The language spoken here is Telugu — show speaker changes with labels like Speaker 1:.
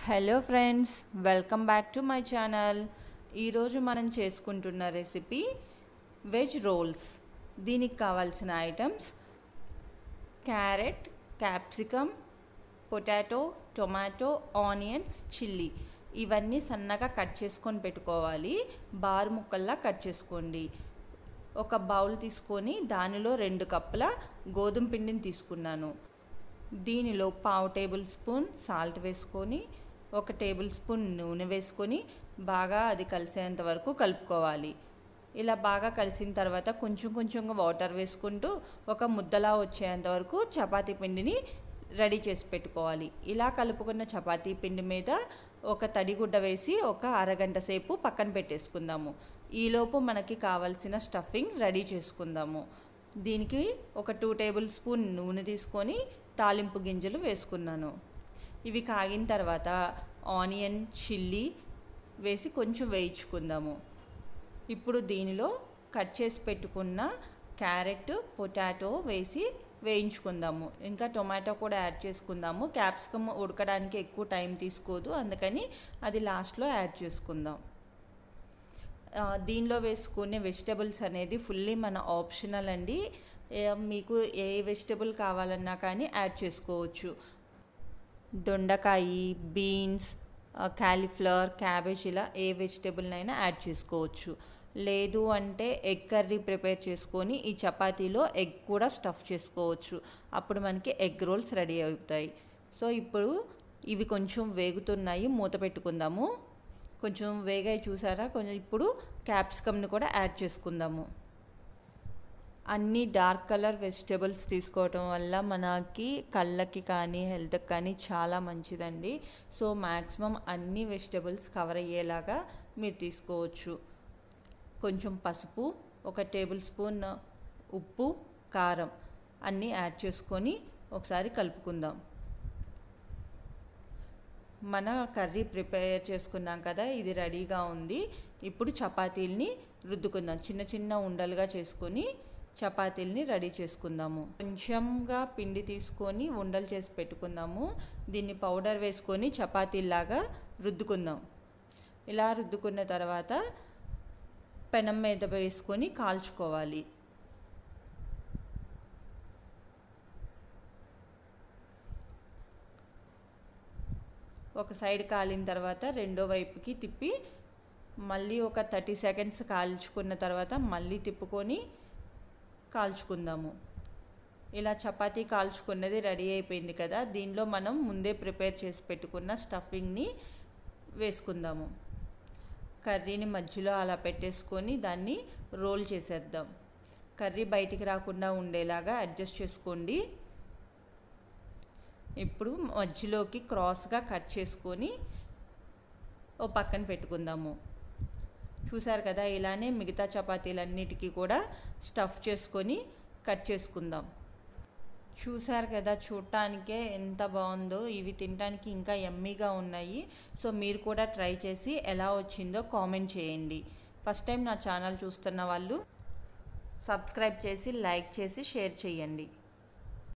Speaker 1: Hello friends, welcome back to my channel. ఈరోజు మనం చేసుకుంటున్న రెసిపీ వెజ్ రోల్స్. దీనికి కావాల్సిన items: carrot, capsicum, potato, tomato, onions, chilli. ఇవన్నీ సన్నగా కట్ చేసుకొని పెట్టుకోవాలి. బారు ముక్కల్లా కట్ చేసుకోండి. ఒక బౌల్ తీసుకొని దానిలో 2 కప్పుల గోధుమ పిండిని తీసుకున్నాను. దీనిలో 1/2 టేబుల్ స్పూన్ సాల్ట్ వేసుకొని 1 టేబుల్ స్పూన్ నూనె వేసుకొని బాగా అది కలిసేంత వరకు కలుపుకోవాలి. ఇలా బాగా కలిసిన తర్వాత కొంచెంగా వాటర్ వేసుకుంటూ ఒక ముద్దలా వచ్చేంత వరకు చపాతీ పిండిని రెడీ చేసి పెట్టుకోవాలి. ఇలా కలుపుకున్న చపాతీ పిండి మీద ఒక తడిగుడ్డ వేసి ఒక అరగంట సేపు పక్కన పెట్టేసుకుందాము. ఈలోపు మనకి కావలసిన స్టఫింగ్ రెడీ చేసుకుందాము. దీనికి ఒక 2 టేబుల్ స్పూన్ నూనె తీసుకొని తాలింపు గింజలు వేసుకున్నాను. ఇవి కాగిన తర్వాత ఆనియన్, చిల్లీ వేసి కొంచెం వేయించుకుందాము. ఇప్పుడు దీనిలో కట్ చేసి పెట్టుకున్న క్యారెట్, పొటాటో వేసి వేయించుకుందాము. ఇంకా టొమాటో కూడా యాడ్ చేసుకుందాము. క్యాప్సికమ్ ఉడకడానికి ఎక్కువ టైం తీసుకోదు, అందుకని అది లాస్ట్లో యాడ్ చేసుకుందాం. దీనిలో వేసుకునే వెజిటబుల్స్ అనేది ఫుల్లీ మన ఆప్షనల్ అండి. మీకు ఏ వెజిటబుల్ కావాలన్నా కానీ యాడ్ చేసుకోవచ్చు. దొండకాయ, బీన్స్, కాలీఫ్లవర్, క్యాబేజ్ ఇలా ఏ వెజిటబుల్నైనా యాడ్ చేసుకోవచ్చు. లేదు అంటే ఎగ్ కర్రీ ప్రిపేర్ చేసుకొని ఈ చపాతీలో ఎగ్ కూడా స్టఫ్ చేసుకోవచ్చు. అప్పుడు మనకి ఎగ్ రోల్స్ రెడీ అవుతాయి. సో ఇప్పుడు ఇవి కొంచెం వేగుతున్నాయి, మూత పెట్టుకుందాము. కొంచెం వేగాయి చూసారా. కొంచెం ఇప్పుడు క్యాప్సికమ్ని కూడా యాడ్ చేసుకుందాము. అన్ని డార్క్ కలర్ వెజిటబుల్స్ తీసుకోవటం వల్ల మనకి కళ్ళకి కానీ హెల్త్కి కానీ చాలా మంచిదండి. సో మ్యాక్సిమం అన్ని వెజిటబుల్స్ కవర్ అయ్యేలాగా మీరు తీసుకోవచ్చు. కొంచెం పసుపు, 1 టేబుల్ స్పూన్ ఉప్పు, కారం అన్నీ యాడ్ చేసుకొని ఒకసారి కలుపుకుందాం. మన కర్రీ ప్రిపేర్ చేసుకున్నాం కదా, ఇది రెడీగా ఉంది. ఇప్పుడు చపాతీల్ని రుద్దుకుందాం. చిన్న ఉండలుగా చేసుకొని చపాతీల్ని రెడీ చేసుకుందాము. కొంచెంగా పిండి తీసుకొని ఉండలు చేసి పెట్టుకుందాము. దీన్ని పౌడర్ వేసుకొని చపాతీలాగా రుద్దుకుందాం. ఇలా రుద్దుకున్న తర్వాత పెనం మీద వేసుకొని కాల్చుకోవాలి. ఒక సైడ్ కాలిన తర్వాత రెండో వైపుకి తిప్పి మళ్ళీ ఒక 30 సెకండ్స్ కాల్చుకున్న తర్వాత మళ్ళీ తిప్పుకొని కాల్చుకుందాము. ఇలా చపాతీ కాల్చుకున్నది రెడీ అయిపోయింది కదా. దీనిలో మనం ముందే ప్రిపేర్ చేసి పెట్టుకున్న స్టఫింగ్ని వేసుకుందాము. కర్రీని మధ్యలో అలా పెట్టేసుకొని దాన్ని రోల్ చేసేద్దాం. కర్రీ బయటికి రాకుండా ఉండేలాగా అడ్జస్ట్ చేసుకోండి. ఇప్పుడు మధ్యలోకి క్రాస్గా కట్ చేసుకొని ఓ పక్కన పెట్టుకుందాము. చూసారు కదా, ఇలానే మిగతా చపాతీలన్నిటికీ కూడా స్టఫ్ చేసుకొని కట్ చేసుకుందాం. చూసారు కదా, చూడటానికే ఎంత బాగుందో. ఇవి తినడానికి ఇంకా యమ్మీగా ఉన్నాయి. సో మీరు కూడా ట్రై చేసి ఎలా వచ్చిందో కామెంట్ చేయండి. ఫస్ట్ టైం నా ఛానల్ చూస్తున్న వాళ్ళు సబ్స్క్రైబ్ చేసి, లైక్ చేసి, షేర్ చేయండి.